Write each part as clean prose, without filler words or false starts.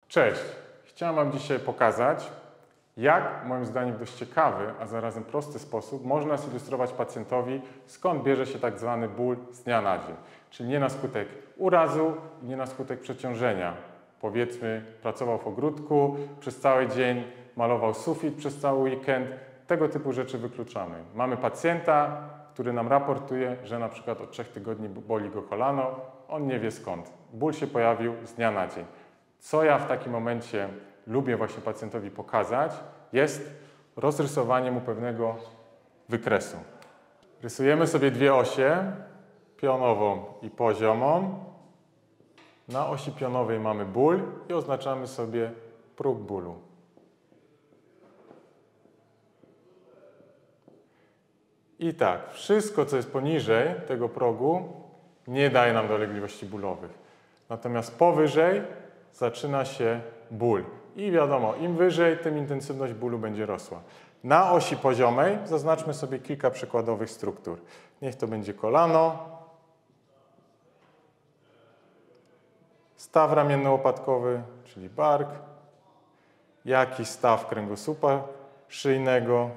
Cześć! Chciałem Wam dzisiaj pokazać, jak moim zdaniem w dość ciekawy, a zarazem prosty sposób można zilustrować pacjentowi, skąd bierze się tak zwany ból z dnia na dzień. Czyli nie na skutek urazu, nie na skutek przeciążenia. Powiedzmy, pracował w ogródku przez cały dzień, malował sufit przez cały weekend. Tego typu rzeczy wykluczamy. Mamy pacjenta, który nam raportuje, że na przykład od 3 tygodni boli go kolano. On nie wie skąd. Ból się pojawił z dnia na dzień. Co ja w takim momencie lubię właśnie pacjentowi pokazać, jest rozrysowanie mu pewnego wykresu. Rysujemy sobie dwie osie, pionową i poziomą. Na osi pionowej mamy ból i oznaczamy sobie próg bólu. I tak, wszystko co jest poniżej tego progu nie daje nam dolegliwości bólowych. Natomiast powyżej zaczyna się ból. I wiadomo, im wyżej, tym intensywność bólu będzie rosła. Na osi poziomej zaznaczmy sobie kilka przykładowych struktur. Niech to będzie kolano, staw ramienno-łopatkowy, czyli bark, jakiś staw kręgosłupa szyjnego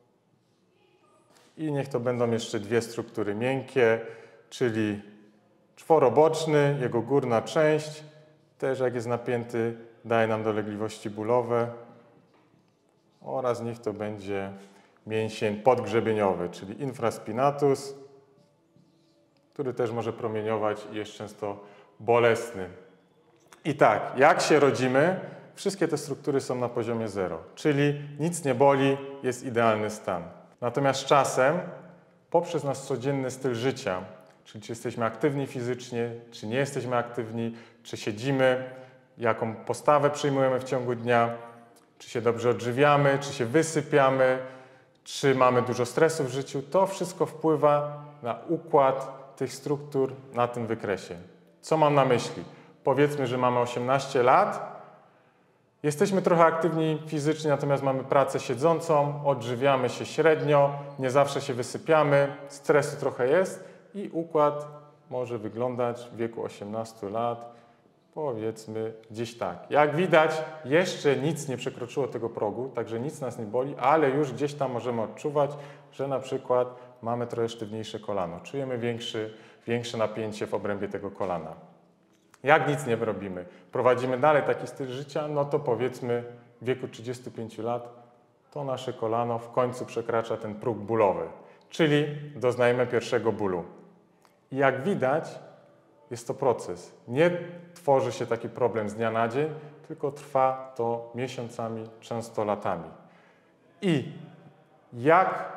i niech to będą jeszcze dwie struktury miękkie, czyli czworoboczny, jego górna część, też jak jest napięty, daje nam dolegliwości bólowe oraz niech to będzie mięsień podgrzebieniowy, czyli infraspinatus, który też może promieniować i jest często bolesny. I tak, jak się rodzimy, wszystkie te struktury są na poziomie 0, czyli nic nie boli, jest idealny stan. Natomiast czasem, poprzez nasz codzienny styl życia, czyli czy jesteśmy aktywni fizycznie, czy nie jesteśmy aktywni, czy siedzimy, jaką postawę przyjmujemy w ciągu dnia, czy się dobrze odżywiamy, czy się wysypiamy, czy mamy dużo stresu w życiu, to wszystko wpływa na układ tych struktur na tym wykresie. Co mam na myśli? Powiedzmy, że mamy 18 lat, jesteśmy trochę aktywni fizycznie, natomiast mamy pracę siedzącą, odżywiamy się średnio, nie zawsze się wysypiamy, stresu trochę jest i układ może wyglądać w wieku 18 lat, powiedzmy gdzieś tak. Jak widać, jeszcze nic nie przekroczyło tego progu, także nic nas nie boli, ale już gdzieś tam możemy odczuwać, że na przykład mamy trochę sztywniejsze kolano. Czujemy większe napięcie w obrębie tego kolana. Jak nic nie robimy, prowadzimy dalej taki styl życia, no to powiedzmy w wieku 35 lat to nasze kolano w końcu przekracza ten próg bólowy, czyli doznajemy pierwszego bólu. I jak widać, jest to proces. Nie tworzy się taki problem z dnia na dzień, tylko trwa to miesiącami, często latami. I jak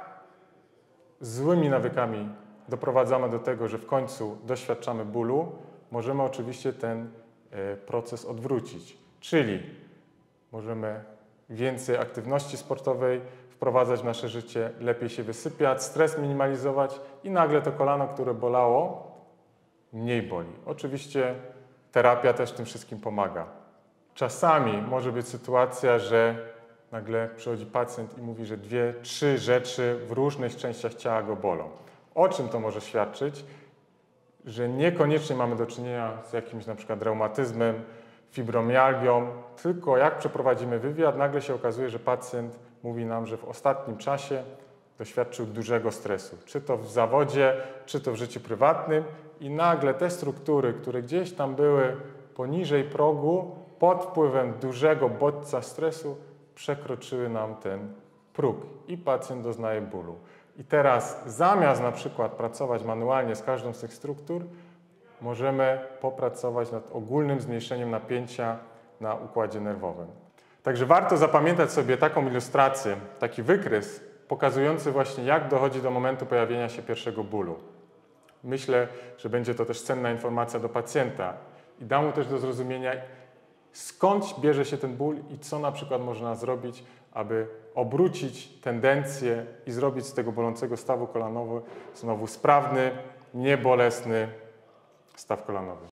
złymi nawykami doprowadzamy do tego, że w końcu doświadczamy bólu, możemy oczywiście ten proces odwrócić. Czyli możemy więcej aktywności sportowej wprowadzać w nasze życie, lepiej się wysypiać, stres minimalizować i nagle to kolano, które bolało, mniej boli. Oczywiście terapia też tym wszystkim pomaga. Czasami może być sytuacja, że nagle przychodzi pacjent i mówi, że 2-3 rzeczy w różnych częściach ciała go bolą. O czym to może świadczyć? Że niekoniecznie mamy do czynienia z jakimś na przykład reumatyzmem, fibromialgią, tylko jak przeprowadzimy wywiad, nagle się okazuje, że pacjent mówi nam, że w ostatnim czasie doświadczył dużego stresu, czy to w zawodzie, czy to w życiu prywatnym i nagle te struktury, które gdzieś tam były poniżej progu, pod wpływem dużego bodźca stresu przekroczyły nam ten próg i pacjent doznaje bólu. I teraz zamiast na przykład pracować manualnie z każdą z tych struktur, możemy popracować nad ogólnym zmniejszeniem napięcia na układzie nerwowym. Także warto zapamiętać sobie taką ilustrację, taki wykres pokazujący właśnie, jak dochodzi do momentu pojawienia się pierwszego bólu. Myślę, że będzie to też cenna informacja do pacjenta i da mu też do zrozumienia, skąd bierze się ten ból i co na przykład można zrobić, aby obrócić tendencję i zrobić z tego bolącego stawu kolanowego znowu sprawny, niebolesny staw kolanowy.